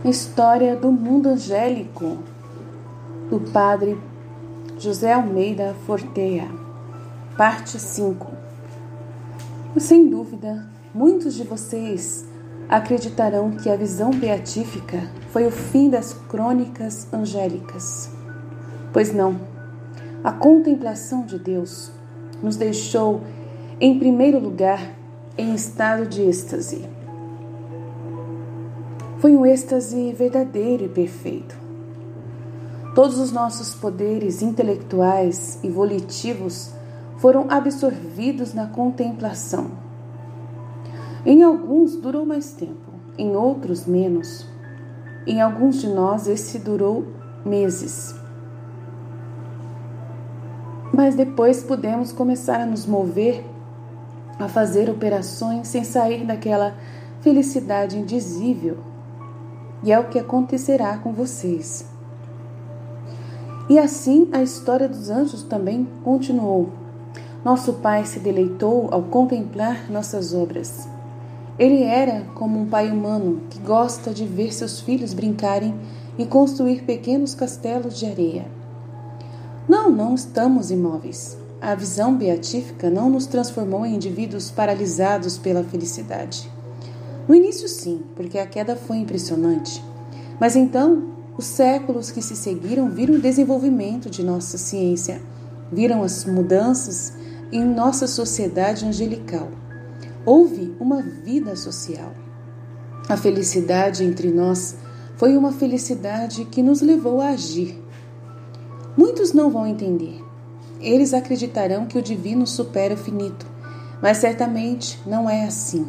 História do Mundo Angélico, do Padre José Almeida Fortea, parte 5. Sem dúvida, muitos de vocês acreditarão que a visão beatífica foi o fim das crônicas angélicas. Pois não, a contemplação de Deus nos deixou, em primeiro lugar, em estado de êxtase. Foi um êxtase verdadeiro e perfeito. Todos os nossos poderes intelectuais e volitivos foram absorvidos na contemplação. Em alguns durou mais tempo, em outros menos. Em alguns de nós esse durou meses. Mas depois pudemos começar a nos mover, a fazer operações sem sair daquela felicidade indizível. E é o que acontecerá com vocês. E assim a história dos anjos também continuou. Nosso Pai se deleitou ao contemplar nossas obras. Ele era como um pai humano que gosta de ver seus filhos brincarem e construir pequenos castelos de areia. Não estamos imóveis. A visão beatífica não nos transformou em indivíduos paralisados pela felicidade. No início sim, porque a queda foi impressionante. Mas então, os séculos que se seguiram viram o desenvolvimento de nossa ciência, viram as mudanças em nossa sociedade angelical. Houve uma vida social. A felicidade entre nós foi uma felicidade que nos levou a agir. Muitos não vão entender. Eles acreditarão que o divino supera o finito, mas certamente não é assim.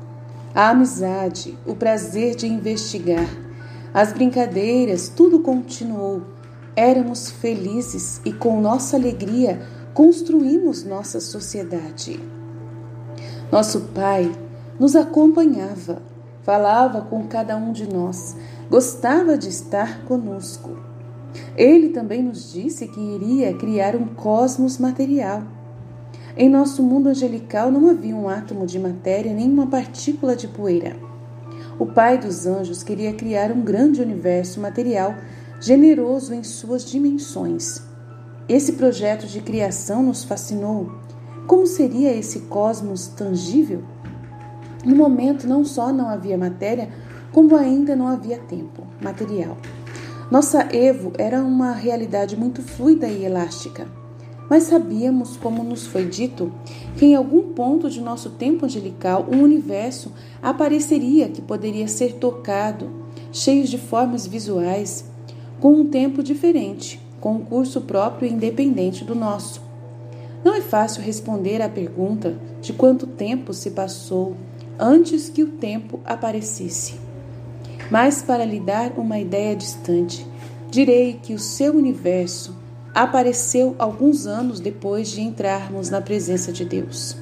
A amizade, o prazer de investigar, as brincadeiras, tudo continuou. Éramos felizes e com nossa alegria construímos nossa sociedade. Nosso Pai nos acompanhava, falava com cada um de nós, gostava de estar conosco. Ele também nos disse que iria criar um cosmos material. Em nosso mundo angelical não havia um átomo de matéria nem uma partícula de poeira. O Pai dos Anjos queria criar um grande universo material generoso em suas dimensões. Esse projeto de criação nos fascinou. Como seria esse cosmos tangível? No momento não só não havia matéria, como ainda não havia tempo material. Nossa Evo era uma realidade muito fluida e elástica. Mas sabíamos, como nos foi dito, que em algum ponto de nosso tempo angelical um universo apareceria que poderia ser tocado, cheio de formas visuais, com um tempo diferente, com um curso próprio e independente do nosso. Não é fácil responder à pergunta de quanto tempo se passou antes que o tempo aparecesse. Mas para lhe dar uma ideia distante, direi que o seu universo apareceu alguns anos depois de entrarmos na presença de Deus.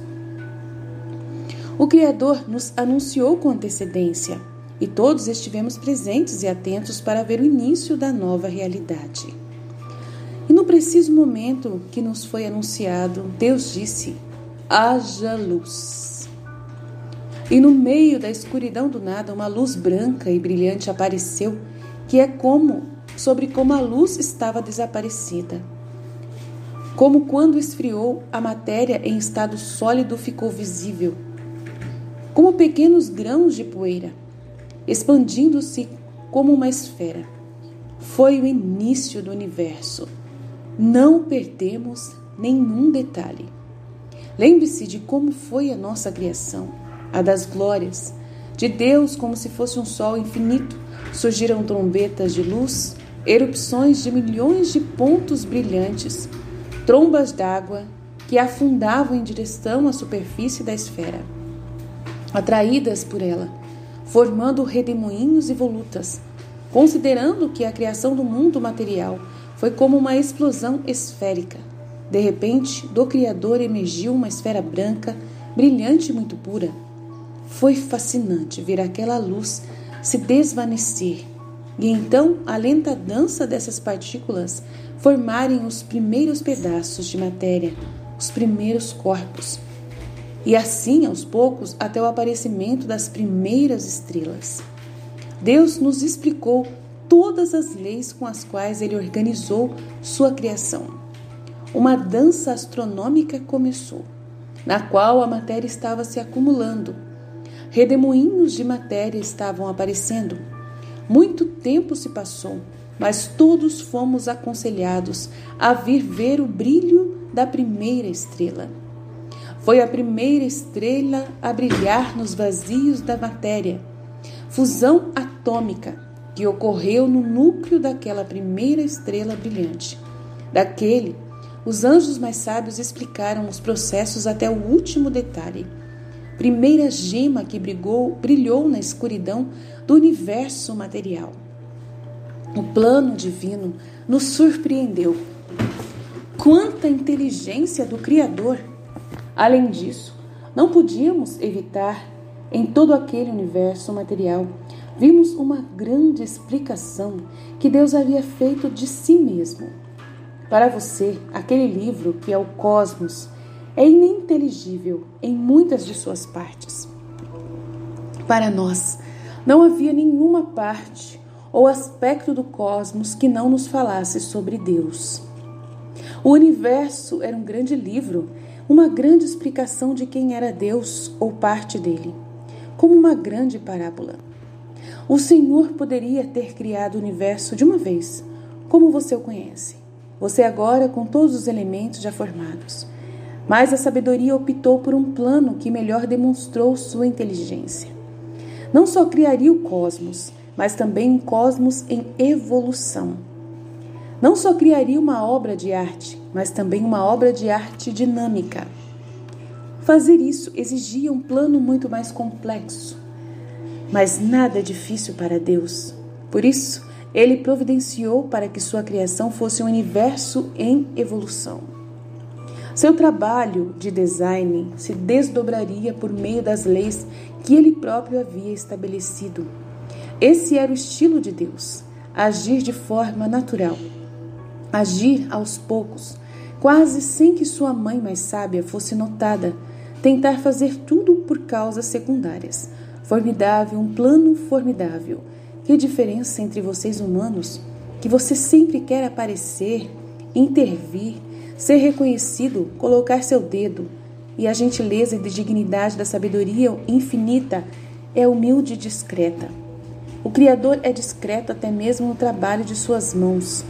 O Criador nos anunciou com antecedência e todos estivemos presentes e atentos para ver o início da nova realidade. E no preciso momento que nos foi anunciado, Deus disse: haja luz. E no meio da escuridão do nada, uma luz branca e brilhante apareceu, que é como a luz estava desaparecida. Como quando esfriou, a matéria em estado sólido ficou visível, como pequenos grãos de poeira, expandindo-se como uma esfera. Foi o início do universo. Não perdemos nenhum detalhe. Lembre-se de como foi a nossa criação, a das glórias, de Deus como se fosse um sol infinito. Surgiram trombetas de luz, erupções de milhões de pontos brilhantes, trombas d'água que afundavam em direção à superfície da esfera, atraídas por ela, formando redemoinhos e volutas, considerando que a criação do mundo material foi como uma explosão esférica. De repente, do Criador emergiu uma esfera branca, brilhante e muito pura. Foi fascinante ver aquela luz se desvanecer e então a lenta dança dessas partículas formarem os primeiros pedaços de matéria, os primeiros corpos, e assim aos poucos até o aparecimento das primeiras estrelas. Deus nos explicou todas as leis com as quais Ele organizou sua criação. Uma dança astronômica começou, na qual a matéria estava se acumulando. Redemoinhos de matéria estavam aparecendo. Muito tempo se passou, mas todos fomos aconselhados a vir ver o brilho da primeira estrela. Foi a primeira estrela a brilhar nos vazios da matéria. Fusão atômica que ocorreu no núcleo daquela primeira estrela brilhante. Daquele, os anjos mais sábios explicaram os processos até o último detalhe. Primeira gema que brilhou na escuridão do universo material. O plano divino nos surpreendeu. Quanta inteligência do Criador! Além disso, não podíamos evitar, em todo aquele universo material, vimos uma grande explicação que Deus havia feito de si mesmo. Para você, aquele livro, que é o Cosmos, é ininteligível em muitas de suas partes. Para nós, não havia nenhuma parte ou aspecto do cosmos que não nos falasse sobre Deus. O universo era um grande livro, uma grande explicação de quem era Deus ou parte dele, como uma grande parábola. O Senhor poderia ter criado o universo de uma vez, como você o conhece. Você agora com todos os elementos já formados. Mas a sabedoria optou por um plano que melhor demonstrou sua inteligência. Não só criaria o cosmos, mas também um cosmos em evolução. Não só criaria uma obra de arte, mas também uma obra de arte dinâmica. Fazer isso exigia um plano muito mais complexo, mas nada é difícil para Deus. Por isso, Ele providenciou para que sua criação fosse um universo em evolução. Seu trabalho de design se desdobraria por meio das leis que Ele próprio havia estabelecido. Esse era o estilo de Deus, agir de forma natural, agir aos poucos, quase sem que sua mãe mais sábia fosse notada, tentar fazer tudo por causas secundárias. Formidável, um plano formidável. Que diferença entre vocês humanos, que você sempre quer aparecer, intervir, ser reconhecido, colocar seu dedo, e a gentileza e dignidade da sabedoria infinita é humilde e discreta. O Criador é discreto até mesmo no trabalho de suas mãos.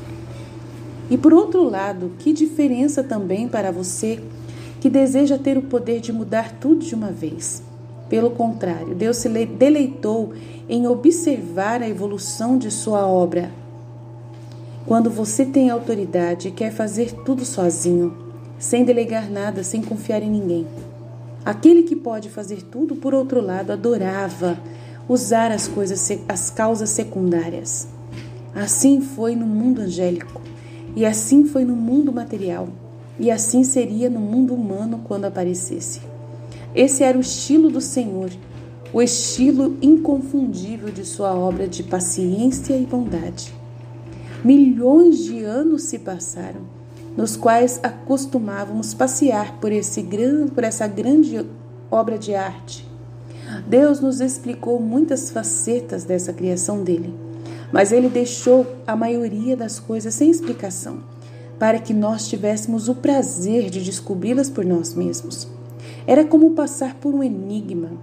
E por outro lado, que diferença também para você que deseja ter o poder de mudar tudo de uma vez. Pelo contrário, Deus se deleitou em observar a evolução de sua obra. Quando você tem autoridade e quer fazer tudo sozinho, sem delegar nada, sem confiar em ninguém. Aquele que pode fazer tudo, por outro lado, adorava usar as causas secundárias. Assim foi no mundo angélico, e assim foi no mundo material, e assim seria no mundo humano quando aparecesse. Esse era o estilo do Senhor, o estilo inconfundível de sua obra de paciência e bondade. Milhões de anos se passaram, nos quais acostumávamos passear por essa grande obra de arte. Deus nos explicou muitas facetas dessa criação dele, mas ele deixou a maioria das coisas sem explicação, para que nós tivéssemos o prazer de descobri-las por nós mesmos. Era como passar por um enigma,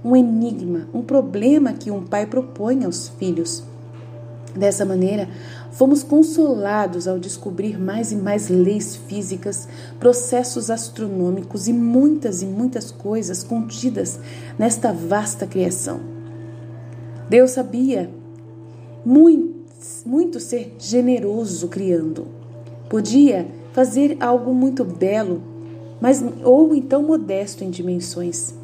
um problema que um pai propõe aos filhos. Dessa maneira, fomos consolados ao descobrir mais e mais leis físicas, processos astronômicos e muitas coisas contidas nesta vasta criação. Deus sabia muito ser generoso criando. Podia fazer algo muito belo, ou então modesto em dimensões.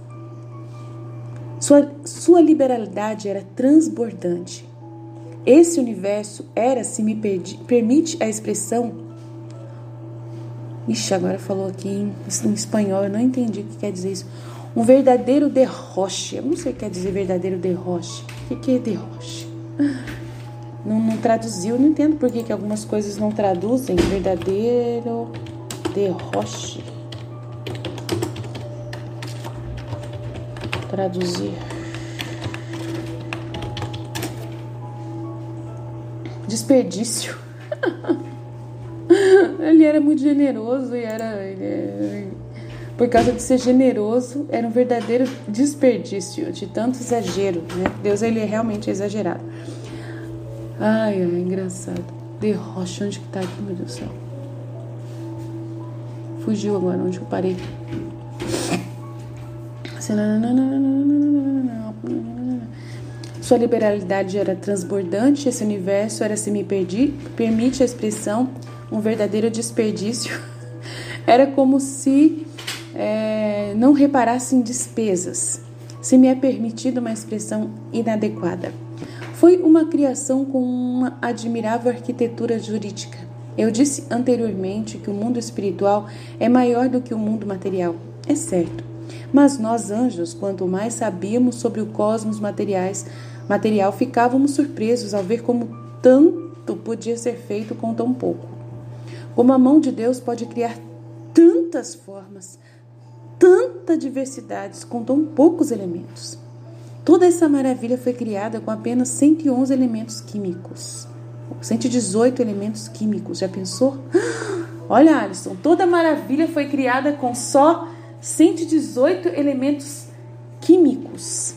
Sua liberalidade era transbordante. Esse universo era, se me permite a expressão... agora falou aqui em espanhol, eu não entendi o que quer dizer isso. Um verdadeiro derroche. Eu não sei o que quer dizer verdadeiro derroche. O que é derroche? Não traduziu, não entendo por que algumas coisas não traduzem. Verdadeiro derroche. Traduzir. desperdício. Ele era muito generoso e por causa de ser generoso, era um verdadeiro desperdício, de tanto exagero, né? Deus, ele é realmente exagerado. Ai, engraçado. Derrocha, onde que tá aqui, meu Deus do céu? Fugiu agora, onde eu parei? Sua liberalidade era transbordante, esse universo era, se me permite a expressão, um verdadeiro desperdício. Era como se não reparasse em despesas, se me é permitido uma expressão inadequada. Foi uma criação com uma admirável arquitetura jurídica. Eu disse anteriormente que o mundo espiritual é maior do que o mundo material. É certo. Mas nós, anjos, quanto mais sabíamos sobre o cosmos material, ficávamos surpresos ao ver como tanto podia ser feito com tão pouco. Como a mão de Deus pode criar tantas formas, tanta diversidade com tão poucos elementos. Toda essa maravilha foi criada com apenas 111 elementos químicos. 118 elementos químicos, já pensou? Olha, Alisson, toda maravilha foi criada com só 118 elementos químicos.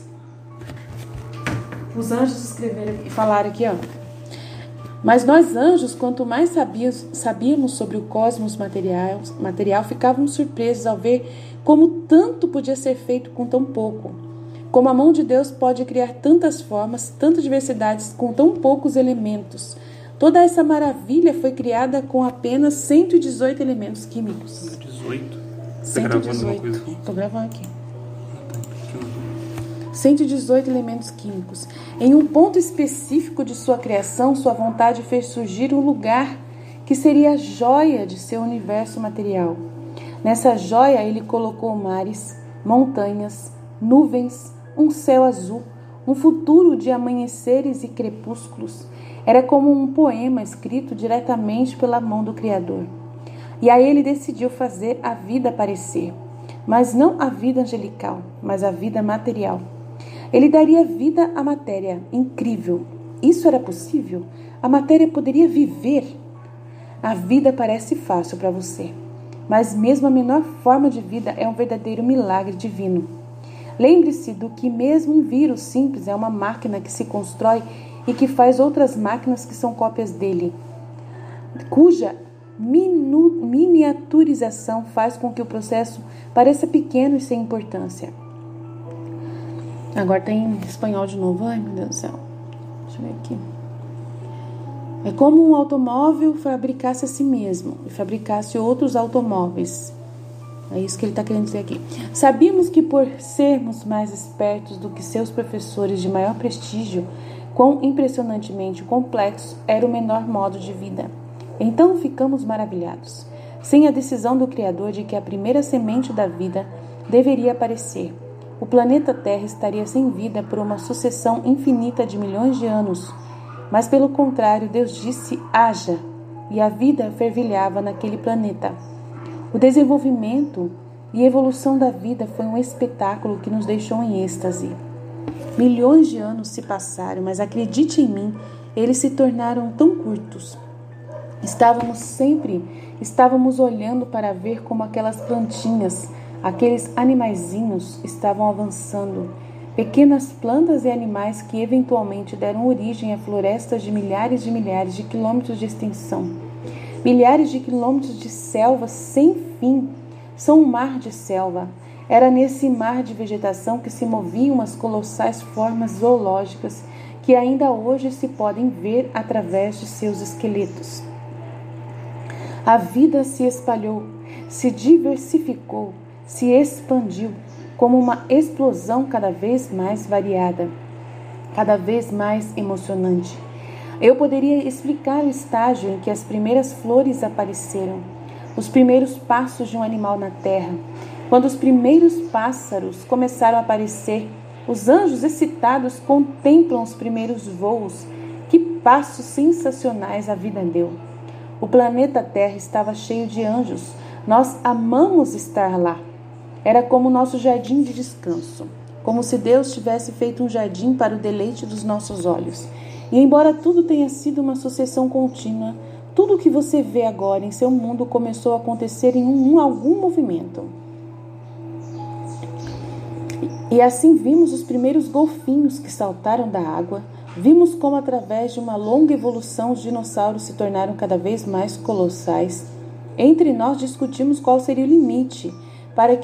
Os anjos escreveram e falaram aqui, ó. Mas nós, anjos, quanto mais sabíamos sobre o cosmos material, ficávamos surpresos ao ver como tanto podia ser feito com tão pouco. Como a mão de Deus pode criar tantas formas, tantas diversidades com tão poucos elementos. Toda essa maravilha foi criada com apenas 118 elementos químicos. 18? Você tá gravando alguma coisa aqui? Estou gravando aqui. 118 elementos químicos. Em um ponto específico de sua criação, sua vontade fez surgir um lugar que seria a joia de seu universo material. Nessa joia, ele colocou mares, montanhas, nuvens, um céu azul, um futuro de amanheceres e crepúsculos. Era como um poema escrito diretamente pela mão do Criador. E aí ele decidiu fazer a vida aparecer, mas não a vida angelical, mas a vida material. Ele daria vida à matéria. Incrível. Isso era possível? A matéria poderia viver? A vida parece fácil para você, mas mesmo a menor forma de vida é um verdadeiro milagre divino. Lembre-se do que mesmo um vírus simples é uma máquina que se constrói e que faz outras máquinas que são cópias dele, cuja miniaturização faz com que o processo pareça pequeno e sem importância. Agora tem em espanhol de novo. Ai, meu Deus do céu. Deixa eu ver aqui. É como um automóvel fabricasse a si mesmo e fabricasse outros automóveis. É isso que ele está querendo dizer aqui. Sabíamos que por sermos mais espertos do que seus professores de maior prestígio, quão impressionantemente complexo era o menor modo de vida. Então ficamos maravilhados. Sem a decisão do Criador de que a primeira semente da vida deveria aparecer, o planeta Terra estaria sem vida por uma sucessão infinita de milhões de anos. Mas pelo contrário, Deus disse, haja, e a vida fervilhava naquele planeta. O desenvolvimento e evolução da vida foi um espetáculo que nos deixou em êxtase. Milhões de anos se passaram, mas acredite em mim, eles se tornaram tão curtos. Estávamos olhando para ver como aquelas plantinhas, aqueles animaizinhos estavam avançando. Pequenas plantas e animais que eventualmente deram origem a florestas de milhares de quilômetros de extensão. Milhares de quilômetros de selva sem fim. São um mar de selva. Era nesse mar de vegetação que se moviam as colossais formas zoológicas que ainda hoje se podem ver através de seus esqueletos. A vida se espalhou, se diversificou, se expandiu como uma explosão cada vez mais variada, cada vez mais emocionante. Eu poderia explicar o estágio em que as primeiras flores apareceram, os primeiros passos de um animal na terra. Quando os primeiros pássaros começaram a aparecer, os anjos excitados contemplam os primeiros voos. Que passos sensacionais a vida deu! O planeta Terra estava cheio de anjos. Nós amamos estar lá. Era como nosso jardim de descanso, como se Deus tivesse feito um jardim para o deleite dos nossos olhos. E embora tudo tenha sido uma sucessão contínua, tudo o que você vê agora em seu mundo começou a acontecer em algum movimento. E assim vimos os primeiros golfinhos que saltaram da água, vimos como através de uma longa evolução os dinossauros se tornaram cada vez mais colossais. Entre nós discutimos qual seria o limite para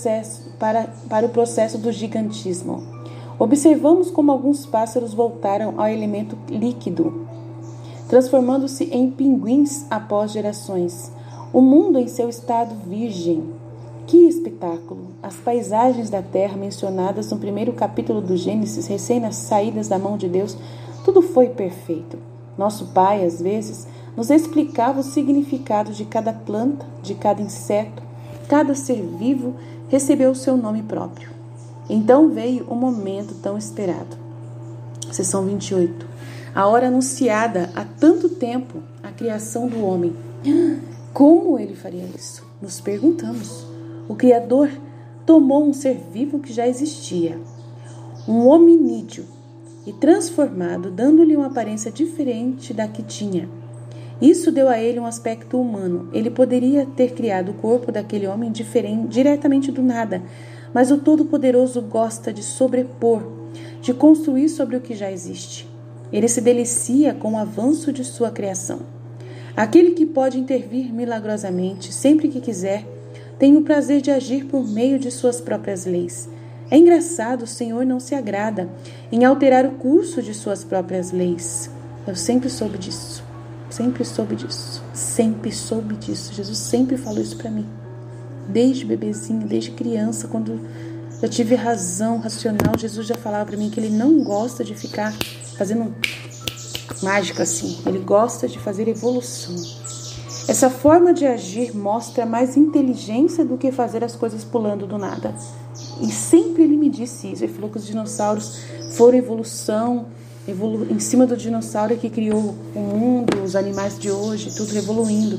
o processo do gigantismo. Observamos como alguns pássaros voltaram ao elemento líquido, transformando-se em pinguins após gerações. O mundo em seu estado virgem. Que espetáculo! As paisagens da terra mencionadas no primeiro capítulo do Gênesis, recém-saídas da mão de Deus, tudo foi perfeito. Nosso pai, às vezes, nos explicava o significado de cada planta, de cada inseto, cada ser vivo recebeu o seu nome próprio. Então veio o momento tão esperado. Seção 28. A hora anunciada há tanto tempo, a criação do homem. Como ele faria isso? Nos perguntamos. O Criador tomou um ser vivo que já existia, um hominídeo, e transformado, dando-lhe uma aparência diferente da que tinha. Isso deu a ele um aspecto humano. Ele poderia ter criado o corpo daquele homem diretamente do nada, mas o Todo-Poderoso gosta de sobrepor, de construir sobre o que já existe. Ele se delicia com o avanço de sua criação. Aquele que pode intervir milagrosamente, sempre que quiser, tem o prazer de agir por meio de suas próprias leis. É engraçado, o Senhor não se agrada em alterar o curso de suas próprias leis. Eu sempre soube disso. Sempre soube disso. Sempre soube disso. Jesus sempre falou isso para mim. Desde bebezinho, desde criança, quando eu tive razão racional, Jesus já falava para mim que ele não gosta de ficar fazendo mágica assim. Ele gosta de fazer evolução. Essa forma de agir mostra mais inteligência do que fazer as coisas pulando do nada. E sempre ele me disse isso. Ele falou que os dinossauros foram evolução, em cima do dinossauro que criou o mundo, os animais de hoje, tudo evoluindo.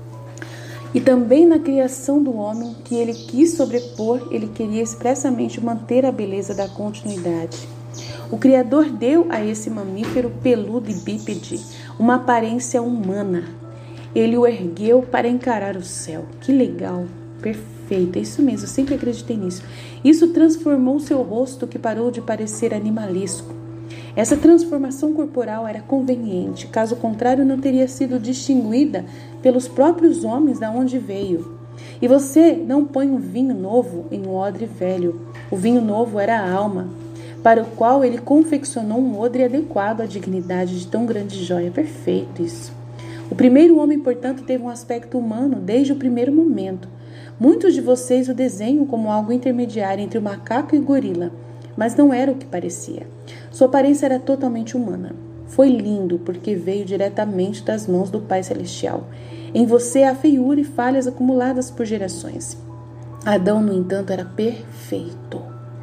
E também na criação do homem, que ele quis sobrepor, ele queria expressamente manter a beleza da continuidade. O Criador deu a esse mamífero peludo e bípede uma aparência humana. Ele o ergueu para encarar o céu. Que legal, perfeito, é isso mesmo, eu sempre acreditei nisso. Isso transformou seu rosto, que parou de parecer animalesco. Essa transformação corporal era conveniente, caso contrário não teria sido distinguida pelos próprios homens da onde veio. E você não põe um vinho novo em um odre velho. O vinho novo era a alma, para o qual ele confeccionou um odre adequado à dignidade de tão grande joia. Perfeito isso. O primeiro homem, portanto, teve um aspecto humano desde o primeiro momento. Muitos de vocês o desenham como algo intermediário entre o macaco e o gorila, mas não era o que parecia. Sua aparência era totalmente humana. Foi lindo porque veio diretamente das mãos do Pai Celestial. Em você há feiura e falhas acumuladas por gerações. Adão, no entanto, era perfeito.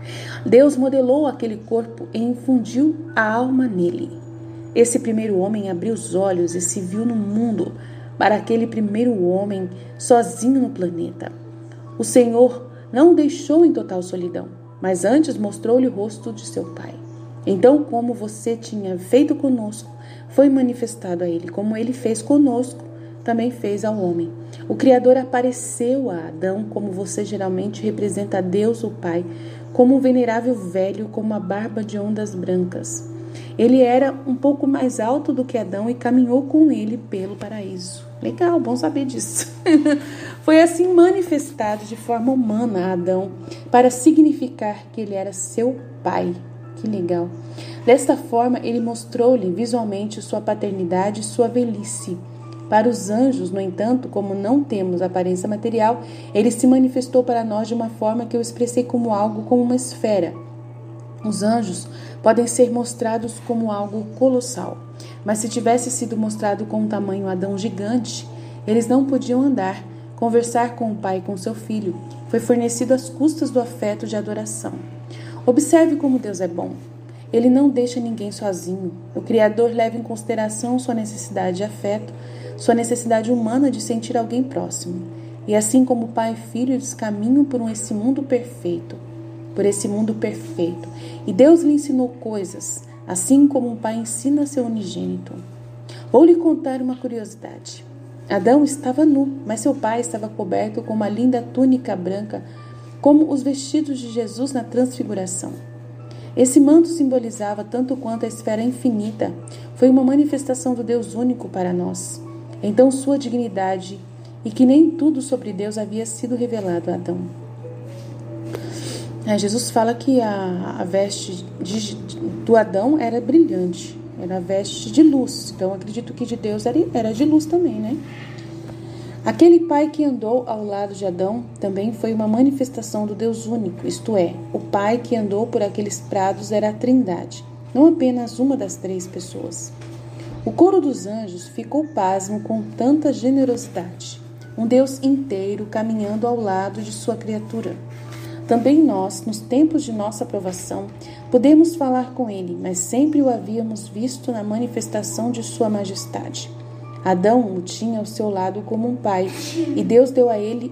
Deus modelou aquele corpo e infundiu a alma nele. Esse primeiro homem abriu os olhos e se viu no mundo para aquele primeiro homem sozinho no planeta. O Senhor não o deixou em total solidão, mas antes mostrou-lhe o rosto de seu Pai. Então, como você tinha feito conosco, foi manifestado a ele. Como ele fez conosco, também fez ao homem. O Criador apareceu a Adão como você geralmente representa a Deus, o Pai, como um venerável velho com uma barba de ondas brancas. Ele era um pouco mais alto do que Adão e caminhou com ele pelo paraíso. Legal, bom saber disso. Foi assim manifestado de forma humana a Adão, para significar que ele era seu pai. Que legal. Desta forma, ele mostrou-lhe visualmente sua paternidade e sua velhice. Para os anjos, no entanto, como não temos aparência material, ele se manifestou para nós de uma forma que eu expressei como algo como uma esfera. Os anjos podem ser mostrados como algo colossal, mas se tivesse sido mostrado com um tamanho Adão gigante, eles não podiam andar, conversar com o pai e com seu filho. Foi fornecido às custas do afeto de adoração. Observe como Deus é bom. Ele não deixa ninguém sozinho. O Criador leva em consideração sua necessidade de afeto, sua necessidade humana de sentir alguém próximo. E assim como pai e filho, eles caminham por esse mundo perfeito. E Deus lhe ensinou coisas, assim como um pai ensina seu unigênito. Vou lhe contar uma curiosidade. Adão estava nu, mas seu pai estava coberto com uma linda túnica branca, como os vestidos de Jesus na transfiguração. Esse manto simbolizava tanto quanto a esfera infinita, foi uma manifestação do Deus único para nós. Então sua dignidade, e que nem tudo sobre Deus havia sido revelado a Adão. Jesus fala que a veste do Adão era brilhante, era a veste de luz. Então acredito que de Deus era de luz também, né? Aquele pai que andou ao lado de Adão também foi uma manifestação do Deus único, isto é, o pai que andou por aqueles prados era a Trindade, não apenas uma das 3 pessoas. O coro dos anjos ficou pasmo com tanta generosidade, um Deus inteiro caminhando ao lado de sua criatura. Também nós, nos tempos de nossa provação, podemos falar com ele, mas sempre o havíamos visto na manifestação de sua majestade. Adão o tinha ao seu lado como um pai, e Deus deu a ele,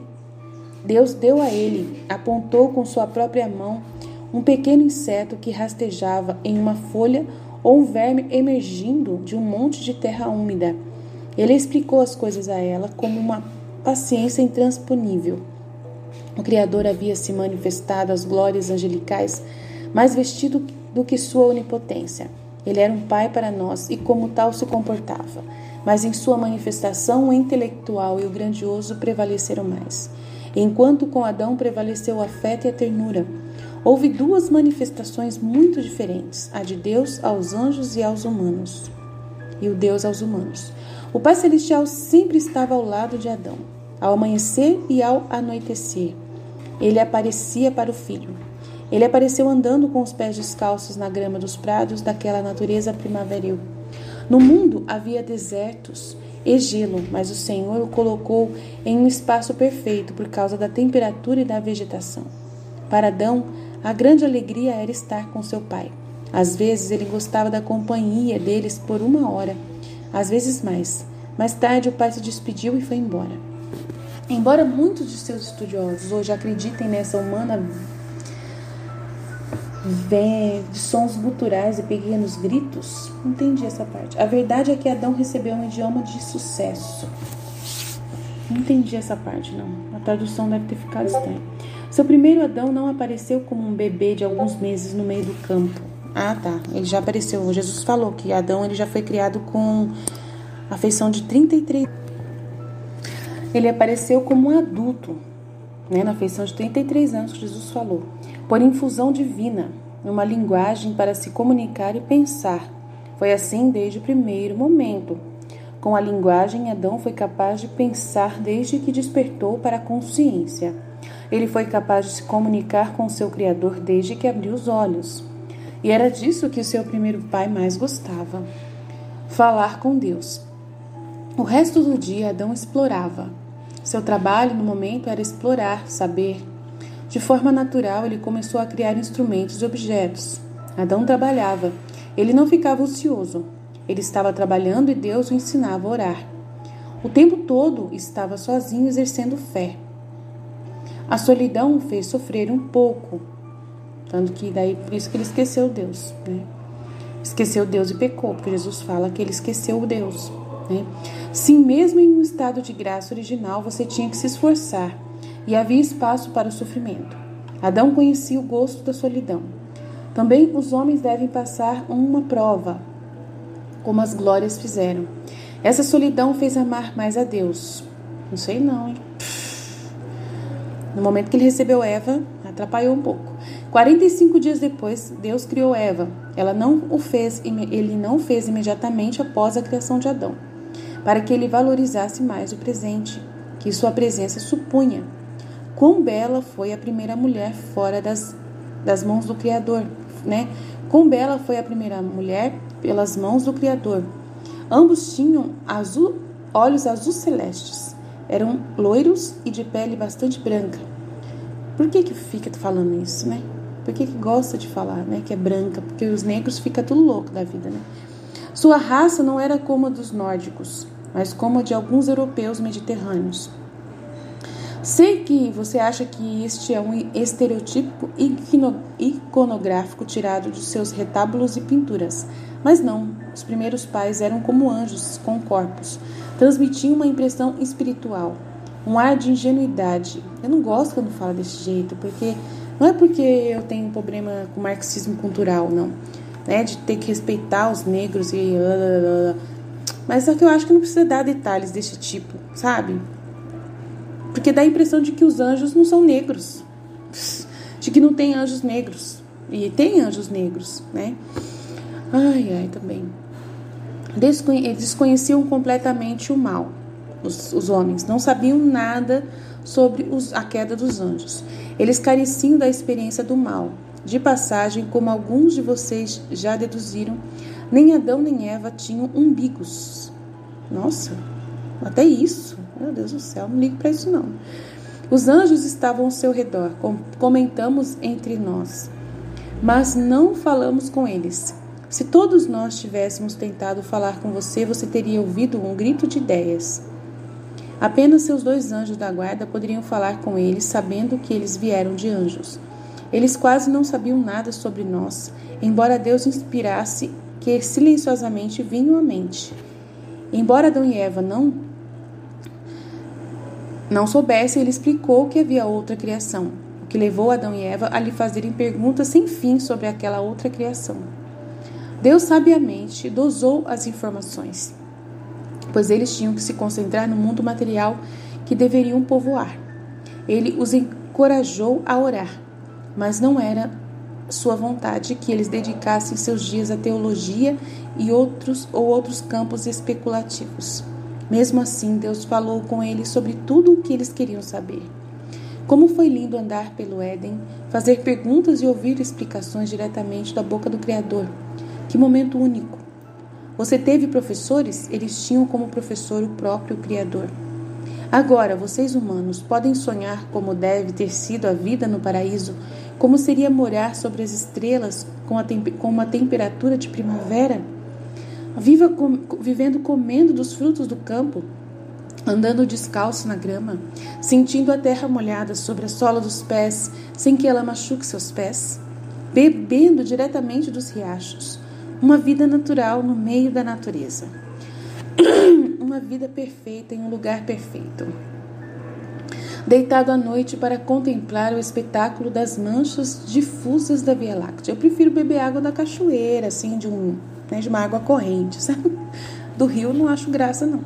apontou com sua própria mão um pequeno inseto que rastejava em uma folha ou um verme emergindo de um monte de terra úmida. Ele explicou as coisas a ela como uma paciência intransponível. O Criador havia se manifestado às glórias angelicais, mais vestido do que sua onipotência. Ele era um pai para nós e como tal se comportava. Mas em sua manifestação o intelectual e o grandioso prevaleceram mais. Enquanto com Adão prevaleceu o afeto e a ternura, houve 2 manifestações muito diferentes, a de Deus aos anjos e aos humanos, e o Deus aos humanos. O Pai Celestial sempre estava ao lado de Adão, ao amanhecer e ao anoitecer. Ele aparecia para o filho. Ele apareceu andando com os pés descalços na grama dos prados daquela natureza primaveril. No mundo havia desertos e gelo, mas o Senhor o colocou em um espaço perfeito por causa da temperatura e da vegetação. Para Adão, a grande alegria era estar com seu pai. Às vezes ele gostava da companhia deles por 1 hora, às vezes mais. Mais tarde o pai se despediu e foi embora. Embora muitos de seus estudiosos hoje acreditem nessa humana de sons guturais e pequenos gritos, não entendi essa parte. A verdade é que Adão recebeu um idioma de sucesso. Não entendi essa parte, não. A tradução deve ter ficado estranha. Seu primeiro Adão não apareceu como um bebê de alguns meses no meio do campo. Ah, tá. Ele já apareceu. Jesus falou que Adão ele já foi criado com a feição de 33. Ele apareceu como um adulto, né, na feição de 33 anos, que Jesus falou, por infusão divina, uma linguagem para se comunicar e pensar. Foi assim desde o primeiro momento. Com a linguagem, Adão foi capaz de pensar desde que despertou para a consciência. Ele foi capaz de se comunicar com seu Criador desde que abriu os olhos. E era disso que o seu primeiro pai mais gostava: falar com Deus. O resto do dia, Adão explorava. Seu trabalho no momento era explorar, saber. De forma natural, ele começou a criar instrumentos e objetos. Adão trabalhava. Ele não ficava ocioso. Ele estava trabalhando e Deus o ensinava a orar. O tempo todo estava sozinho exercendo fé. A solidão o fez sofrer um pouco. Tanto que daí, por isso que ele esqueceu Deus, né? Esqueceu Deus e pecou, porque Jesus fala que ele esqueceu o Deus, né? Sim, mesmo em um estado de graça original, você tinha que se esforçar. E havia espaço para o sofrimento. Adão conhecia o gosto da solidão. Também os homens devem passar uma prova, como as glórias fizeram. Essa solidão fez amar mais a Deus. Não sei não, hein? No momento que ele recebeu Eva, atrapalhou um pouco. 45 dias depois, Deus criou Eva. Ele não o fez imediatamente após a criação de Adão, para que ele valorizasse mais o presente que sua presença supunha. Quão bela foi a primeira mulher fora das mãos do Criador, né? Quão bela foi a primeira mulher pelas mãos do Criador. Ambos tinham olhos azul celestes. Eram loiros e de pele bastante branca. Por que fica falando isso, né? Por que gosta de falar, né? Que é branca? Porque os negros ficam tudo louco da vida, né? Sua raça não era como a dos nórdicos, mas como a de alguns europeus mediterrâneos. Sei que você acha que este é um estereotipo iconográfico tirado de seus retábulos e pinturas, mas não. Os primeiros pais eram como anjos com corpos, transmitiam uma impressão espiritual, um ar de ingenuidade. Eu não gosto quando fala desse jeito, porque não é porque eu tenho um problema com marxismo cultural, não, né, de ter que respeitar os negros e mas só que eu acho que não precisa dar detalhes desse tipo, sabe? Porque dá a impressão de que os anjos não são negros, de que não tem anjos negros, e tem anjos negros, né? Ai, também. Eles desconheciam completamente o mal. Os homens não sabiam nada sobre a queda dos anjos. Eles careciam da experiência do mal. De passagem, como alguns de vocês já deduziram, nem Adão nem Eva tinham umbigos. Nossa, até isso. Meu Deus do céu, não ligo para isso não. Os anjos estavam ao seu redor, comentamos entre nós, mas não falamos com eles. Se todos nós tivéssemos tentado falar com você, você teria ouvido um grito de ideias. Apenas seus 2 anjos da guarda poderiam falar com eles, sabendo que eles vieram de anjos. Eles quase não sabiam nada sobre nós, embora Deus inspirasse que silenciosamente vinham à mente. Embora Adão e Eva não soubessem, ele explicou que havia outra criação, o que levou Adão e Eva a lhe fazerem perguntas sem fim sobre aquela outra criação. Deus sabiamente dosou as informações, pois eles tinham que se concentrar no mundo material que deveriam povoar. Ele os encorajou a orar, mas não era sua vontade que eles dedicassem seus dias à teologia e outros campos especulativos. Mesmo assim, Deus falou com eles sobre tudo o que eles queriam saber. Como foi lindo andar pelo Éden, fazer perguntas e ouvir explicações diretamente da boca do Criador. Que momento único! Você teve professores? Eles tinham como professor o próprio Criador. Agora, vocês humanos podem sonhar como deve ter sido a vida no paraíso, como seria morar sobre as estrelas com uma temperatura de primavera? Vivendo comendo dos frutos do campo, andando descalço na grama, sentindo a terra molhada sobre a sola dos pés, sem que ela machuque seus pés, bebendo diretamente dos riachos, uma vida natural no meio da natureza, uma vida perfeita em um lugar perfeito, deitado à noite para contemplar o espetáculo das manchas difusas da Via Láctea. Eu prefiro beber água da cachoeira, assim, de uma água corrente, sabe? Do rio não acho graça, não.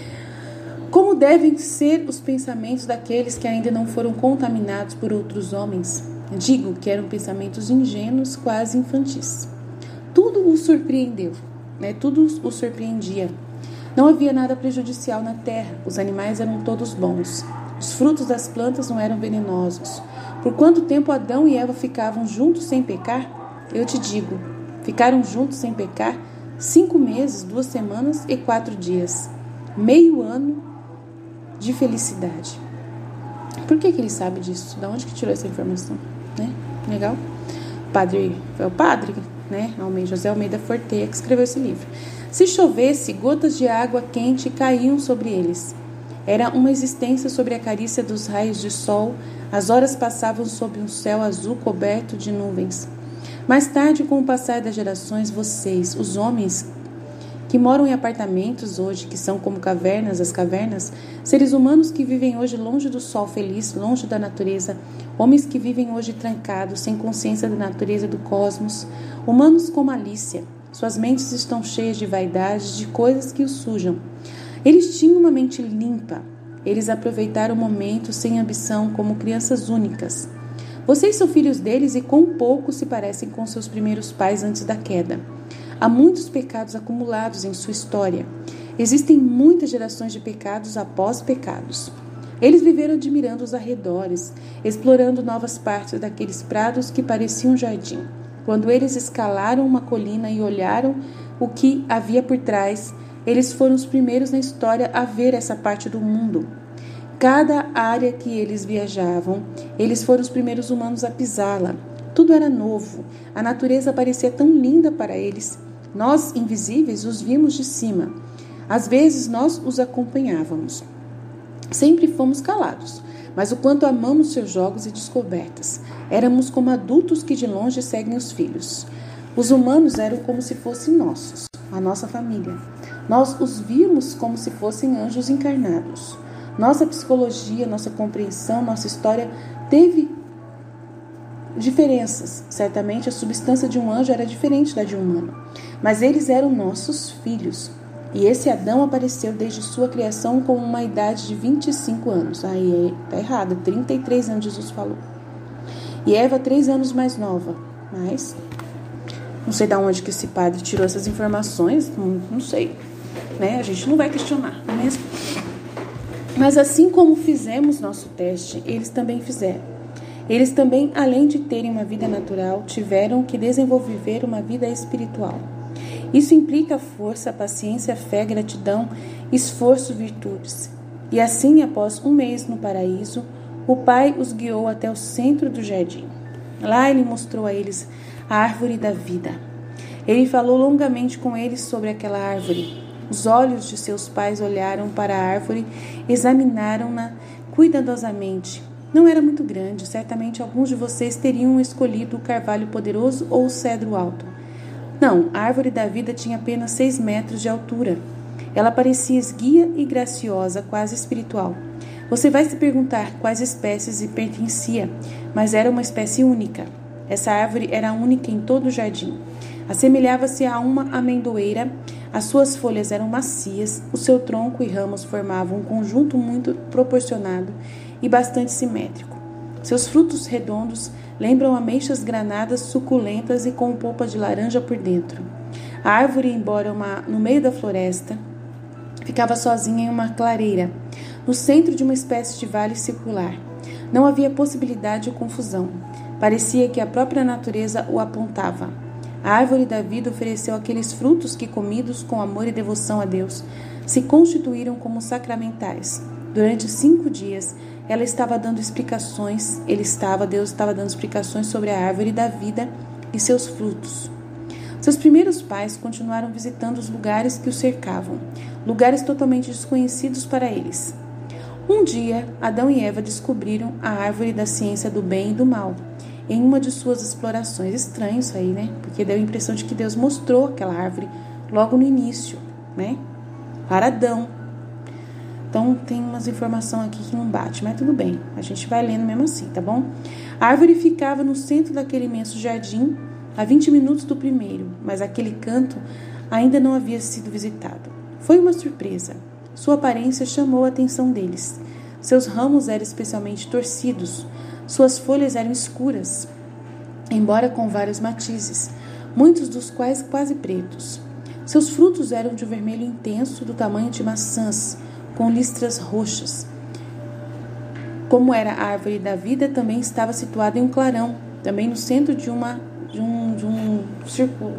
Como devem ser os pensamentos daqueles que ainda não foram contaminados por outros homens? Digo que eram pensamentos ingênuos, quase infantis. Tudo o surpreendeu, né? Tudo o surpreendia. Não havia nada prejudicial na terra, os animais eram todos bons. Os frutos das plantas não eram venenosos. Por quanto tempo Adão e Eva ficavam juntos sem pecar? Eu te digo, ficaram juntos sem pecar 5 meses, 2 semanas e 4 dias. Meio ano de felicidade. Por que ele sabe disso? Da onde que tirou essa informação? Né? Legal? Foi o padre, né? José Almeida Forteia, que escreveu esse livro. Se chovesse, gotas de água quente caíam sobre eles. Era uma existência sobre a carícia dos raios de sol. As horas passavam sob um céu azul coberto de nuvens. Mais tarde, com o passar das gerações, vocês, os homens que moram em apartamentos hoje, que são como as cavernas, seres humanos que vivem hoje longe do sol feliz, longe da natureza, homens que vivem hoje trancados, sem consciência da natureza do cosmos, humanos com malícia. Suas mentes estão cheias de vaidades, de coisas que os sujam. Eles tinham uma mente limpa. Eles aproveitaram o momento sem ambição, como crianças únicas. Vocês são filhos deles e com pouco se parecem com seus primeiros pais antes da queda. Há muitos pecados acumulados em sua história. Existem muitas gerações de pecados após pecados. Eles viveram admirando os arredores, explorando novas partes daqueles prados que pareciam um jardim. Quando eles escalaram uma colina e olharam o que havia por trás, eles foram os primeiros na história a ver essa parte do mundo. Cada área que eles viajavam, eles foram os primeiros humanos a pisá-la. Tudo era novo. A natureza parecia tão linda para eles. Nós, invisíveis, os vimos de cima. Às vezes, nós os acompanhávamos. Sempre fomos calados, mas o quanto amamos seus jogos e descobertas. Éramos como adultos que de longe seguem os filhos. Os humanos eram como se fossem nossos, a nossa família. Nós os vimos como se fossem anjos encarnados. Nossa psicologia, nossa compreensão, nossa história teve diferenças. Certamente a substância de um anjo era diferente da de um humano, mas eles eram nossos filhos. E esse Adão apareceu desde sua criação com uma idade de 25 anos. Aí tá errado, 33 anos Jesus falou. E Eva 3 anos mais nova. Mas não sei de onde que esse padre tirou essas informações, não sei, né? A gente não vai questionar, não é mesmo? Mas assim como fizemos nosso teste, eles também fizeram. Eles também, além de terem uma vida natural, tiveram que desenvolver uma vida espiritual. Isso implica força, paciência, fé, gratidão, esforço, virtudes. E assim, após um mês no paraíso, o Pai os guiou até o centro do jardim. Lá ele mostrou a eles a árvore da vida. Ele falou longamente com eles sobre aquela árvore. Os olhos de seus pais olharam para a árvore, examinaram-na cuidadosamente. Não era muito grande, certamente alguns de vocês teriam escolhido o carvalho poderoso ou o cedro alto. Não, a árvore da vida tinha apenas 6 metros de altura. Ela parecia esguia e graciosa, quase espiritual. Você vai se perguntar quais espécies lhe pertencia, mas era uma espécie única. Essa árvore era única em todo o jardim. Assemelhava-se a uma amendoeira, as suas folhas eram macias, o seu tronco e ramos formavam um conjunto muito proporcionado e bastante simétrico. Seus frutos redondos lembram ameixas granadas suculentas e com polpa de laranja por dentro. A árvore, embora no meio da floresta, ficava sozinha em uma clareira, no centro de uma espécie de vale circular. Não havia possibilidade de confusão. Parecia que a própria natureza o apontava. A árvore da vida ofereceu aqueles frutos que, comidos com amor e devoção a Deus, se constituíram como sacramentais. Durante 5 dias, ela estava dando explicações, Deus estava dando explicações sobre a árvore da vida e seus frutos. Seus primeiros pais continuaram visitando os lugares que os cercavam, lugares totalmente desconhecidos para eles. Um dia, Adão e Eva descobriram a árvore da ciência do bem e do mal, em uma de suas explorações. Estranho isso aí, né? Porque deu a impressão de que Deus mostrou aquela árvore logo no início, né? Para Adão. Então, tem umas informações aqui que não bate, mas tudo bem. A gente vai lendo mesmo assim, tá bom? A árvore ficava no centro daquele imenso jardim, a 20 minutos do primeiro, mas aquele canto ainda não havia sido visitado. Foi uma surpresa. Sua aparência chamou a atenção deles. Seus ramos eram especialmente torcidos. Suas folhas eram escuras, embora com vários matizes, muitos dos quais quase pretos. Seus frutos eram de um vermelho intenso, do tamanho de maçãs, com listras roxas. Como era a árvore da vida, também estava situada em um clarão, também no centro de um círculo.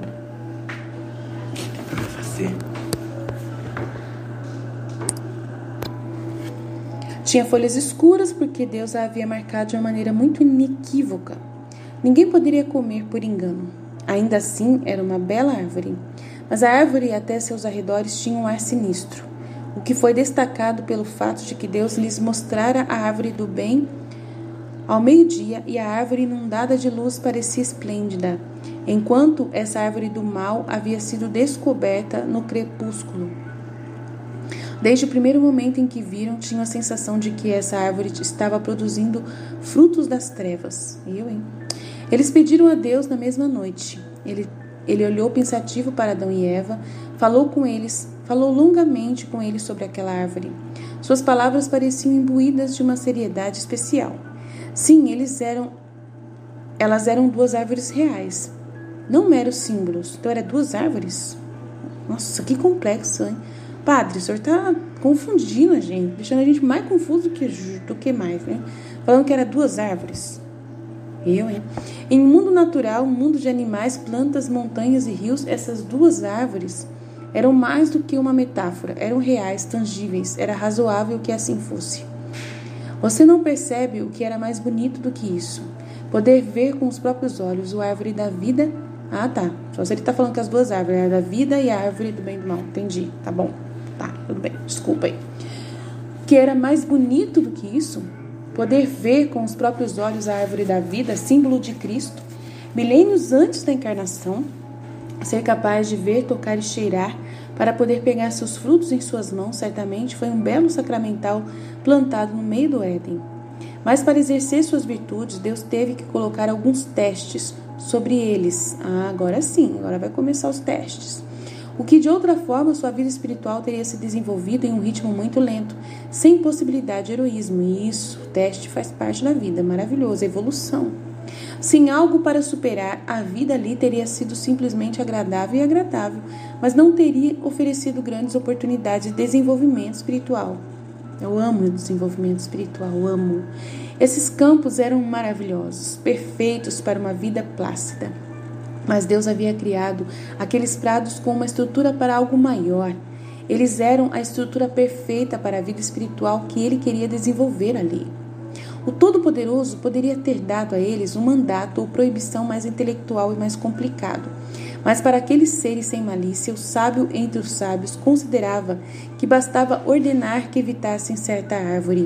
Tinha folhas escuras porque Deus a havia marcado de uma maneira muito inequívoca. Ninguém poderia comer por engano. Ainda assim, era uma bela árvore. Mas a árvore e até seus arredores tinham um ar sinistro, o que foi destacado pelo fato de que Deus lhes mostrara a árvore do bem ao meio-dia e a árvore inundada de luz parecia esplêndida, enquanto essa árvore do mal havia sido descoberta no crepúsculo. Desde o primeiro momento em que viram, tinham a sensação de que essa árvore estava produzindo frutos das trevas. Eles pediram a Deus na mesma noite. Ele olhou pensativo para Adão e Eva, falou longamente com eles sobre aquela árvore. Suas palavras pareciam imbuídas de uma seriedade especial. Sim, elas eram 2 árvores reais, não meros símbolos. Então, eram 2 árvores? Nossa, que complexo, hein? Padre, o senhor está confundindo a gente, deixando a gente mais confuso do que mais, né? Falando que eram 2 árvores. Em mundo natural, mundo de animais, plantas, montanhas e rios, essas 2 árvores eram mais do que uma metáfora, eram reais, tangíveis, era razoável que assim fosse. Você não percebe o que era mais bonito do que isso? Poder ver com os próprios olhos a árvore da vida. Ah, tá. Só se ele está falando que as 2 árvores, a da vida e a árvore do bem e do mal. Entendi. Tá bom. Tá, tudo bem. Desculpa aí. O que era mais bonito do que isso? poder ver com os próprios olhos a árvore da vida, símbolo de Cristo, milênios antes da encarnação, ser capaz de ver, tocar e cheirar, para poder pegar seus frutos em suas mãos, certamente foi um belo sacramental plantado no meio do Éden. Mas para exercer suas virtudes, Deus teve que colocar alguns testes sobre eles. Agora sim, agora vai começar os testes. O que de outra forma sua vida espiritual teria se desenvolvido em um ritmo muito lento, sem possibilidade de heroísmo. E isso, o teste faz parte da vida, maravilhoso, a evolução. Sem algo para superar, a vida ali teria sido simplesmente agradável e agradável, mas não teria oferecido grandes oportunidades de desenvolvimento espiritual. Eu amo o desenvolvimento espiritual, amo. Esses campos eram maravilhosos, perfeitos para uma vida plácida. Mas Deus havia criado aqueles prados com uma estrutura para algo maior. Eles eram a estrutura perfeita para a vida espiritual que Ele queria desenvolver ali. O Todo-Poderoso poderia ter dado a eles um mandato ou proibição mais intelectual e mais complicado. Mas para aqueles seres sem malícia, o sábio entre os sábios considerava que bastava ordenar que evitassem certa árvore.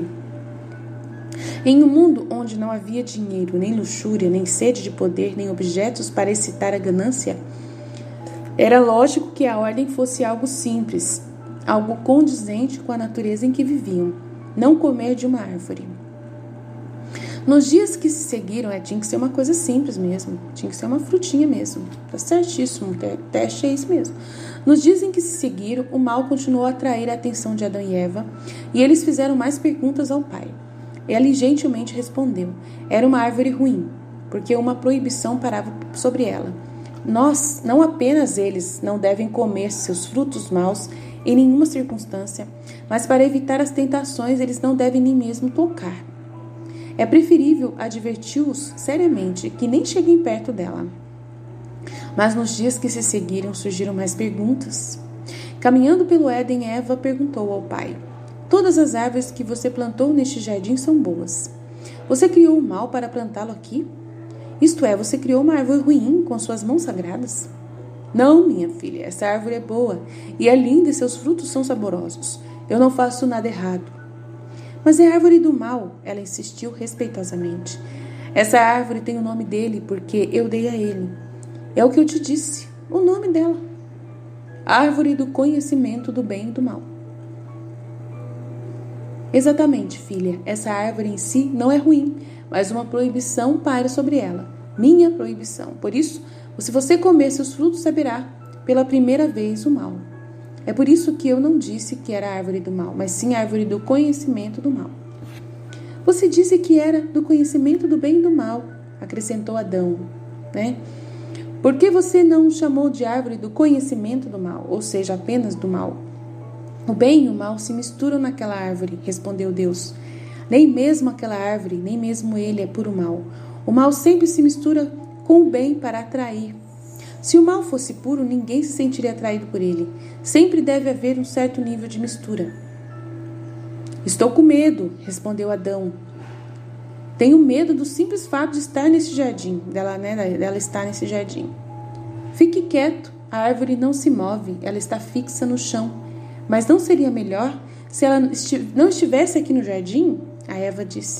Em um mundo onde não havia dinheiro, nem luxúria, nem sede de poder, nem objetos para excitar a ganância, era lógico que a ordem fosse algo simples, algo condizente com a natureza em que viviam, não comer de uma árvore. Nos dias que se seguiram, tinha que ser uma coisa simples mesmo, tinha que ser uma frutinha mesmo, tá certíssimo, o teste é isso mesmo. Nos dias em que se seguiram, o mal continuou a atrair a atenção de Adão e Eva, e eles fizeram mais perguntas ao pai. Ele gentilmente respondeu, era uma árvore ruim, porque uma proibição parava sobre ela. Nós, não apenas eles, não devem comer seus frutos maus em nenhuma circunstância, mas para evitar as tentações, eles não devem nem mesmo tocar. É preferível adverti-os seriamente que nem cheguem perto dela. Mas nos dias que se seguiram surgiram mais perguntas. Caminhando pelo Éden, Eva perguntou ao pai: todas as árvores que você plantou neste jardim são boas. Você criou o mal para plantá-lo aqui? Isto é, você criou uma árvore ruim com suas mãos sagradas? Não, minha filha, essa árvore é boa e é linda e seus frutos são saborosos. Eu não faço nada errado. Mas é a árvore do mal, ela insistiu respeitosamente. Essa árvore tem o nome dele porque eu dei a ele. É o que eu te disse, o nome dela. Árvore do conhecimento do bem e do mal. Exatamente, filha, essa árvore em si não é ruim, mas uma proibição paira sobre ela. Minha proibição. Por isso, se você comer seus frutos, saberá pela primeira vez o mal. É por isso que eu não disse que era a árvore do mal, mas sim a árvore do conhecimento do mal. Você disse que era do conhecimento do bem e do mal, acrescentou Adão, né? Por que você não chamou de árvore do conhecimento do mal, ou seja, apenas do mal? O bem e o mal se misturam naquela árvore, respondeu Deus. Nem mesmo aquela árvore, nem mesmo ele é puro mal. O mal sempre se mistura com o bem para atrair. Se o mal fosse puro, ninguém se sentiria atraído por ele. Sempre deve haver um certo nível de mistura. Estou com medo, respondeu Adão. Tenho medo do simples fato de estar nesse jardim, dela estar nesse jardim. Fique quieto, a árvore não se move, ela está fixa no chão. Mas não seria melhor se ela não estivesse aqui no jardim? A Eva disse.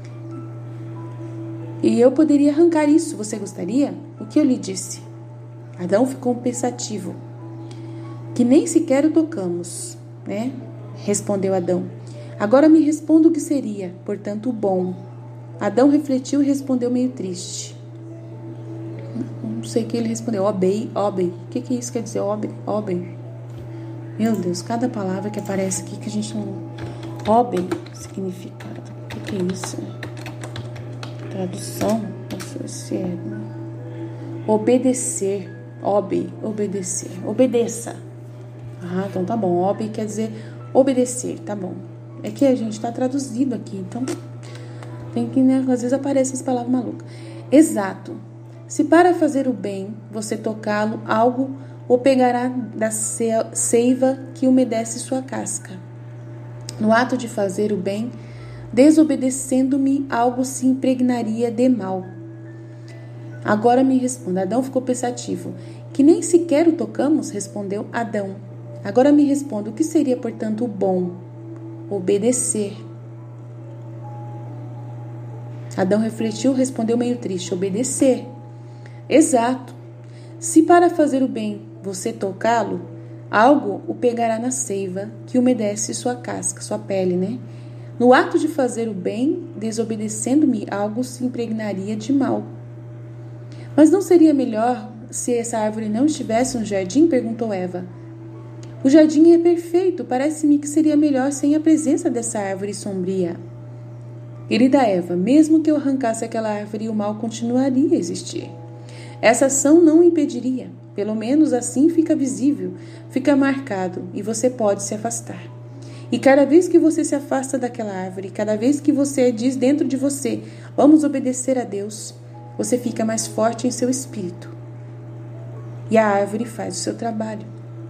E eu poderia arrancar isso, você gostaria? O que eu lhe disse? Adão ficou pensativo. Que nem sequer o tocamos, né? Respondeu Adão. Agora me responda o que seria, portanto, o bom. Adão refletiu e respondeu meio triste. Não sei o que ele respondeu. Obei. O que isso quer dizer? Obei. Meu Deus, cada palavra que aparece aqui que a gente não... Obei significa... O que é isso? Tradução? Não sei se é... Obedecer. Obedecer. Obedeça. Ah, então tá bom. Obei quer dizer obedecer, tá bom. É que a gente tá traduzido aqui, então... Tem que, né? Às vezes aparecem as palavras malucas. Exato. Se para fazer o bem, você tocá-lo, algo o pegará da seiva que umedece sua casca. No ato de fazer o bem, desobedecendo-me, algo se impregnaria de mal. Agora me responda. Adão ficou pensativo. Que nem sequer o tocamos, respondeu Adão. Agora me responda, o que seria, portanto, o bom? Obedecer. Adão refletiu, respondeu meio triste: obedecer. Exato. Se para fazer o bem você tocá-lo, algo o pegará na seiva que umedece sua casca, sua pele, né? No ato de fazer o bem, desobedecendo-me, algo se impregnaria de mal. Mas não seria melhor se essa árvore não estivesse no jardim? Perguntou Eva. O jardim é perfeito, parece-me que seria melhor sem a presença dessa árvore sombria. Querida Eva, mesmo que eu arrancasse aquela árvore, o mal continuaria a existir. Essa ação não o impediria. Pelo menos assim fica visível, fica marcado e você pode se afastar. E cada vez que você se afasta daquela árvore, cada vez que você diz dentro de você, vamos obedecer a Deus, você fica mais forte em seu espírito. E a árvore faz o seu trabalho.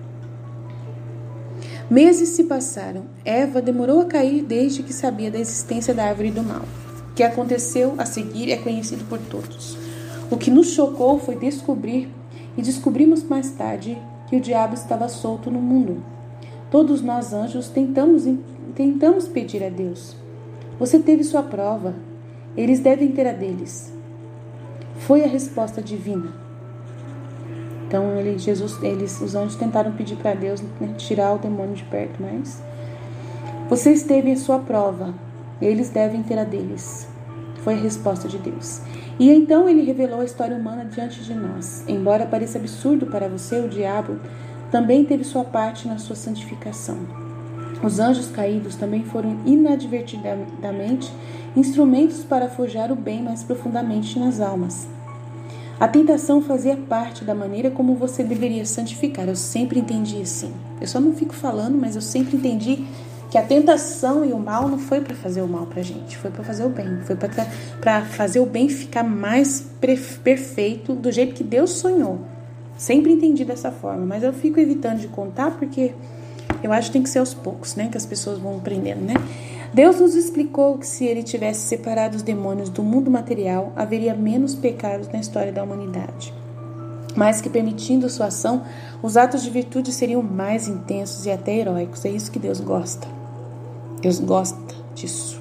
Meses se passaram. Eva demorou a cair desde que sabia da existência da árvore do mal. O que aconteceu a seguir é conhecido por todos. O que nos chocou foi descobrir, e descobrimos mais tarde, que o diabo estava solto no mundo. Todos nós anjos tentamos pedir a Deus. Você teve sua prova, eles devem ter a deles. Foi a resposta divina. Então os anjos tentaram pedir para Deus, né, tirar o demônio de perto, mas vocês teve a sua prova, eles devem ter a deles. Foi a resposta de Deus. E então ele revelou a história humana diante de nós. Embora pareça absurdo para você, o diabo também teve sua parte na sua santificação. Os anjos caídos também foram inadvertidamente instrumentos para forjar o bem mais profundamente nas almas. A tentação fazia parte da maneira como você deveria santificar. Eu sempre entendi assim. Eu só não fico falando, mas eu sempre entendi que a tentação e o mal não foi para fazer o mal pra gente, foi para fazer o bem, foi para fazer o bem ficar mais perfeito do jeito que Deus sonhou. Sempre entendi dessa forma, mas eu fico evitando de contar porque eu acho que tem que ser aos poucos, né, que as pessoas vão aprendendo, né? Deus nos explicou que se ele tivesse separado os demônios do mundo material, haveria menos pecados na história da humanidade. Mas que permitindo sua ação, os atos de virtude seriam mais intensos e até heróicos. É isso que Deus gosta. Deus gosta disso.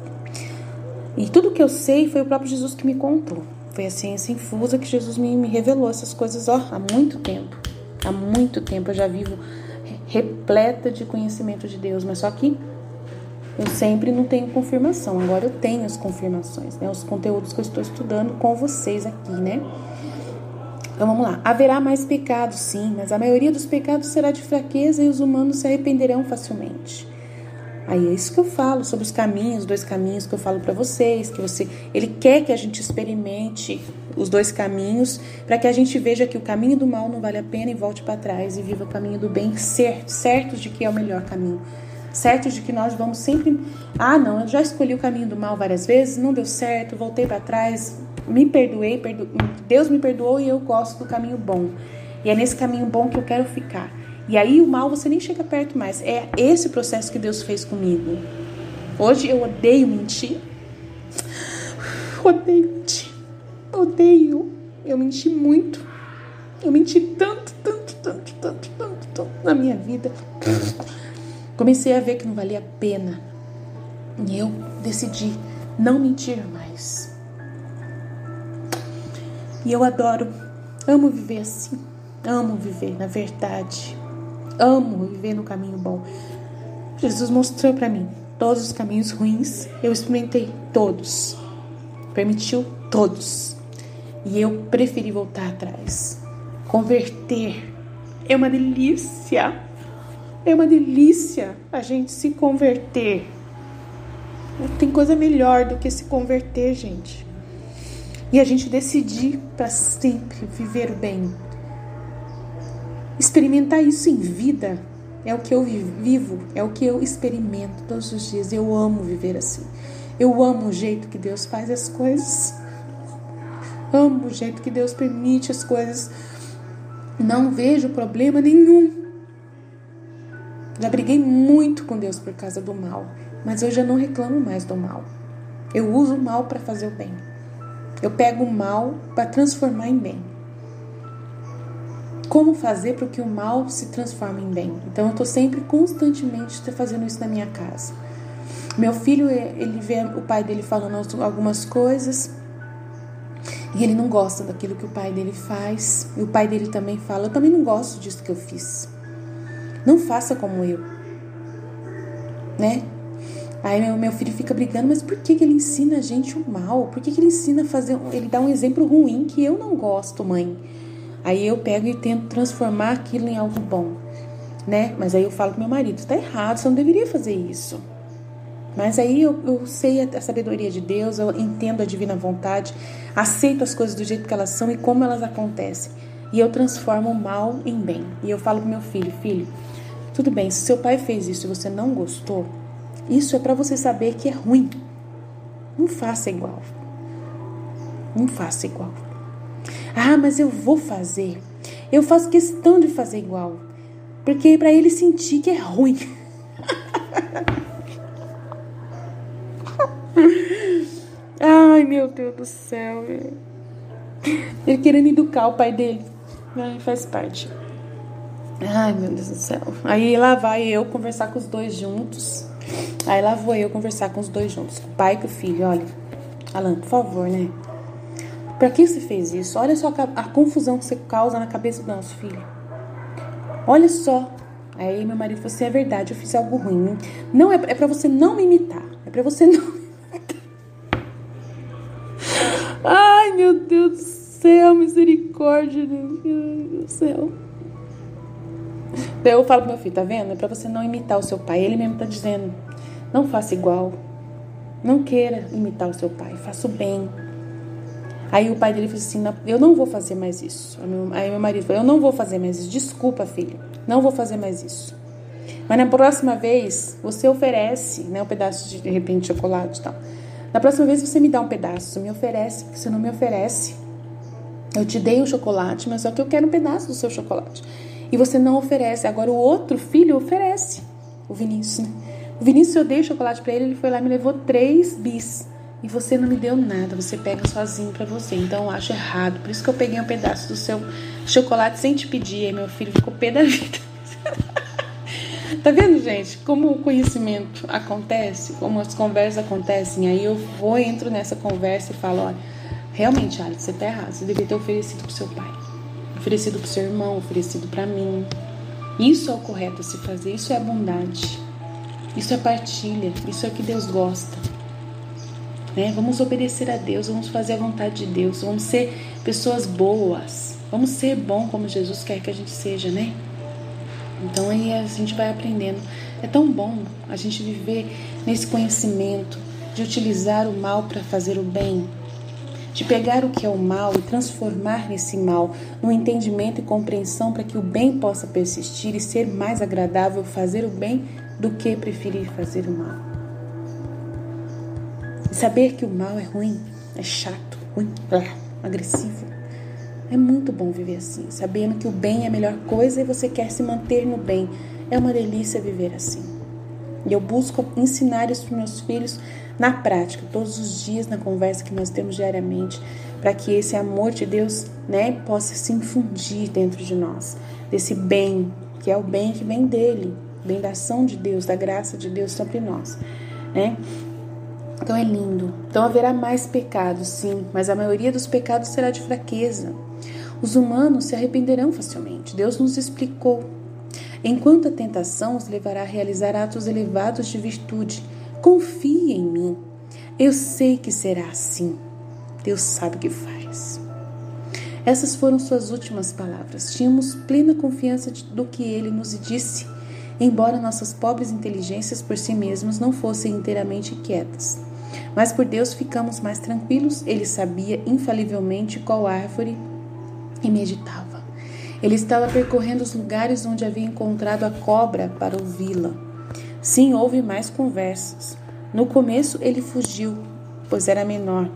E tudo que eu sei foi o próprio Jesus que me contou. Foi a ciência infusa que Jesus me revelou essas coisas há muito tempo. Há muito tempo eu já vivo repleta de conhecimento de Deus, mas só que eu sempre não tenho confirmação. Agora eu tenho as confirmações, né? Os conteúdos que eu estou estudando com vocês aqui, né? Então vamos lá. Haverá mais pecados, sim, mas a maioria dos pecados será de fraqueza e os humanos se arrependerão facilmente. Aí é isso que eu falo sobre os caminhos, 2 caminhos que eu falo para vocês, ele quer que a gente experimente os 2 caminhos para que a gente veja que o caminho do mal não vale a pena e volte para trás e viva o caminho do bem, certos de que é o melhor caminho. Certos de que nós vamos sempre... não, eu já escolhi o caminho do mal várias vezes, não deu certo, voltei para trás, me perdoei, Deus me perdoou e eu gosto do caminho bom. E é nesse caminho bom que eu quero ficar. E aí o mal você nem chega perto mais. É esse processo que Deus fez comigo. Hoje eu odeio mentir. Odeio mentir. Odeio. Eu menti muito. Eu menti tanto na minha vida. Comecei a ver que não valia a pena. E eu decidi não mentir mais. E eu amo viver assim. Amo viver na verdade. Amo viver no caminho bom. Jesus mostrou para mim todos os caminhos ruins. Eu experimentei todos. Permitiu todos. E eu preferi voltar atrás. Converter é uma delícia. É uma delícia a gente se converter. Não tem coisa melhor do que se converter, gente. E a gente decidir para sempre viver o bem. Experimentar isso em vida é o que eu vivo, é o que eu experimento todos os dias. Eu amo viver assim. Eu amo o jeito que Deus faz as coisas. Amo o jeito que Deus permite as coisas. Não vejo problema nenhum. Já briguei muito com Deus por causa do mal, mas eu já não reclamo mais do mal. Eu uso o mal para fazer o bem. Eu pego o mal para transformar em bem. Como fazer para que o mal se transforme em bem? Então eu estou sempre constantemente fazendo isso na minha casa. Meu filho, ele vê o pai dele falando algumas coisas e ele não gosta daquilo que o pai dele faz. E o pai dele também fala: eu também não gosto disso que eu fiz. Não faça como eu, né? Aí meu filho fica brigando: mas por que ele ensina a gente o mal? Por que ele ensina a fazer... Ele dá um exemplo ruim que eu não gosto, mãe. Aí eu pego e tento transformar aquilo em algo bom, né? Mas aí eu falo pro meu marido: tá errado, você não deveria fazer isso. Mas aí eu sei a sabedoria de Deus, eu entendo a divina vontade, aceito as coisas do jeito que elas são e como elas acontecem. E eu transformo o mal em bem. E eu falo pro meu filho: filho, tudo bem, se seu pai fez isso e você não gostou, isso é para você saber que é ruim. Não faça igual. Não faça igual. Ah, mas eu vou fazer. Eu faço questão de fazer igual. Porque é para ele sentir que é ruim. Ai, meu Deus do céu. Ele querendo educar o pai dele. Faz parte. Ai, meu Deus do céu. Aí lá vai eu conversar com os dois juntos. Aí lá vou eu conversar com os dois juntos. Com o pai e com o filho. Olha, Alan, por favor, né? Pra que você fez isso? Olha só a confusão que você causa na cabeça do nosso filho. Olha só. Aí meu marido falou assim: é verdade, eu fiz algo ruim. Não, é pra você não me imitar. É pra você não me imitar. Ai, meu Deus do céu, misericórdia, Deus do céu. Daí eu falo pro meu filho: tá vendo? É pra você não imitar o seu pai. Ele mesmo tá dizendo: não faça igual. Não queira imitar o seu pai. Faça o bem. Aí o pai dele falou assim: eu não vou fazer mais isso. Aí meu marido falou: eu não vou fazer mais isso. Desculpa, filho. Não vou fazer mais isso. Mas na próxima vez, você oferece, né, um pedaço de repente, de chocolate e tal. Na próxima vez, você me dá um pedaço. Me oferece, porque você não me oferece. Eu te dei o chocolate, mas só que eu quero um pedaço do seu chocolate. E você não oferece. Agora o outro filho oferece. O Vinícius, né? O Vinícius, eu dei o chocolate pra ele foi lá e me levou 3 bis. E você não me deu nada, você pega sozinho pra você. Então eu acho errado. Por isso que eu peguei um pedaço do seu chocolate sem te pedir. Aí meu filho ficou pé da vida. Tá vendo, gente? Como o conhecimento acontece, como as conversas acontecem. Aí eu entro nessa conversa e falo: olha, realmente, Alex, você tá errado. Você deveria ter oferecido pro seu pai, oferecido pro seu irmão, oferecido pra mim. Isso é o correto a se fazer. Isso é a bondade. Isso é partilha. Isso é o que Deus gosta. Né? Vamos obedecer a Deus, vamos fazer a vontade de Deus, vamos ser pessoas boas, vamos ser bom como Jesus quer que a gente seja, né? Então aí a gente vai aprendendo. É tão bom a gente viver nesse conhecimento de utilizar o mal para fazer o bem, de pegar o que é o mal e transformar nesse mal num entendimento e compreensão para que o bem possa persistir e ser mais agradável fazer o bem do que preferir fazer o mal. Saber que o mal é ruim, é chato, ruim, agressivo. É muito bom viver assim, sabendo que o bem é a melhor coisa e você quer se manter no bem. É uma delícia viver assim. E eu busco ensinar isso para meus filhos na prática, todos os dias, na conversa que nós temos diariamente, para que esse amor de Deus, né, possa se infundir dentro de nós. Desse bem, que é o bem que vem dele, bem da ação de Deus, da graça de Deus sobre nós, né? Então é lindo. Então haverá mais pecados, sim, mas a maioria dos pecados será de fraqueza. Os humanos se arrependerão facilmente. Deus nos explicou. Enquanto a tentação os levará a realizar atos elevados de virtude, confie em mim. Eu sei que será assim. Deus sabe o que faz. Essas foram suas últimas palavras. Tínhamos plena confiança do que ele nos disse, embora nossas pobres inteligências por si mesmas não fossem inteiramente quietas. Mas por Deus ficamos mais tranquilos. Ele sabia infalivelmente qual árvore e meditava. Ele estava percorrendo os lugares onde havia encontrado a cobra para ouvi-la. Sim, houve mais conversas. No começo ele fugiu, pois era melhor.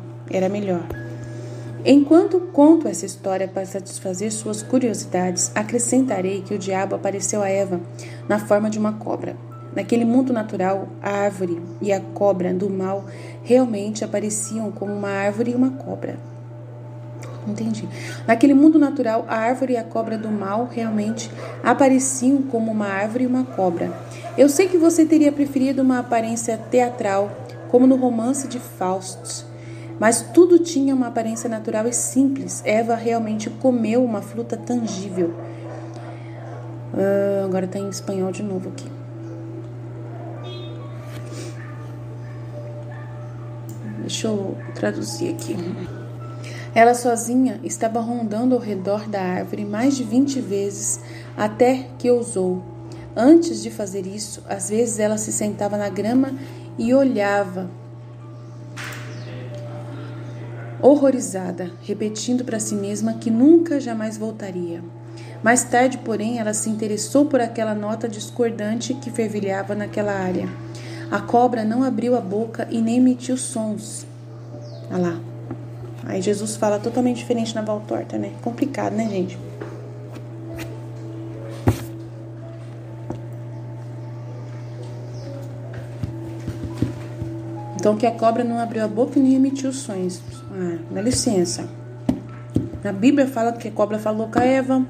Enquanto conto essa história para satisfazer suas curiosidades, acrescentarei que o diabo apareceu a Eva na forma de uma cobra. Naquele mundo natural, a árvore e a cobra do mal realmente apareciam como uma árvore e uma cobra. Entendi. Naquele mundo natural, a árvore e a cobra do mal realmente apareciam como uma árvore e uma cobra. Eu sei que você teria preferido uma aparência teatral, como no romance de Fausto, mas tudo tinha uma aparência natural e simples. Eva realmente comeu uma fruta tangível. Agora está em espanhol de novo aqui. Deixa eu traduzir aqui. Ela sozinha estava rondando ao redor da árvore mais de 20 vezes até que ousou. Antes de fazer isso, às vezes ela se sentava na grama e olhava, horrorizada, repetindo para si mesma que nunca jamais voltaria. Mais tarde, porém, ela se interessou por aquela nota discordante que fervilhava naquela área. A cobra não abriu a boca e nem emitiu sons. Olha lá. Aí Jesus fala totalmente diferente na Valtorta, né? Complicado, né, gente? Então, que a cobra não abriu a boca e nem emitiu sons. Dá licença. Na Bíblia fala que a cobra falou com a Eva.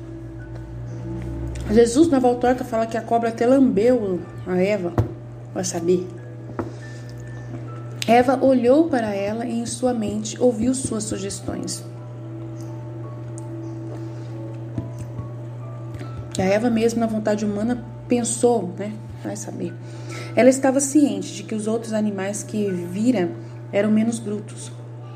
Jesus na Valtorta fala que a cobra até lambeu a Eva. Vai saber. Eva olhou para ela e em sua mente ouviu suas sugestões. E a Eva mesmo, na vontade humana, pensou, né? Vai saber. Ela estava ciente de que os outros animais que vira eram menos brutos.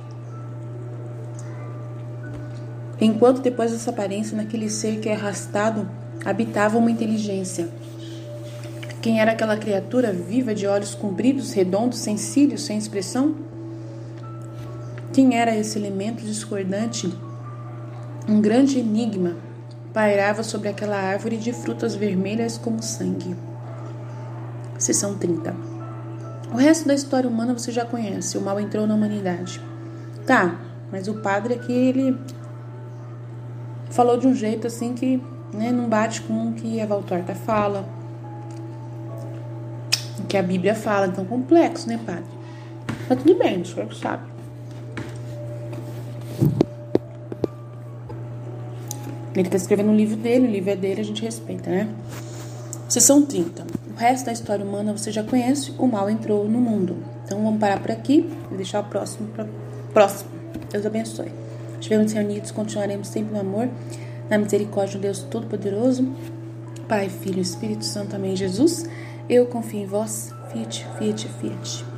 Enquanto depois dessa aparência, naquele ser que é arrastado, habitava uma inteligência. Quem era aquela criatura viva de olhos compridos, redondos, sem cílios, sem expressão? Quem era esse elemento discordante? Um grande enigma pairava sobre aquela árvore de frutas vermelhas como sangue. Seção 30. O resto da história humana você já conhece. O mal entrou na humanidade. Tá, mas o padre aqui, ele falou de um jeito assim que, né, não bate com o que a Valtorta fala, que a Bíblia fala, então complexo, né, padre? Mas tudo bem, o senhor sabe. Ele está escrevendo um livro dele, o livro é dele, a gente respeita, né? Seção 30. O resto da história humana você já conhece, o mal entrou no mundo. Então vamos parar por aqui e deixar o próximo para próximo. Deus abençoe. Estivemos reunidos, continuaremos sempre no amor, na misericórdia de Deus Todo-Poderoso, Pai, Filho e Espírito Santo. Amém. Jesus, eu confio em vós. Fiat, fiat, fiat.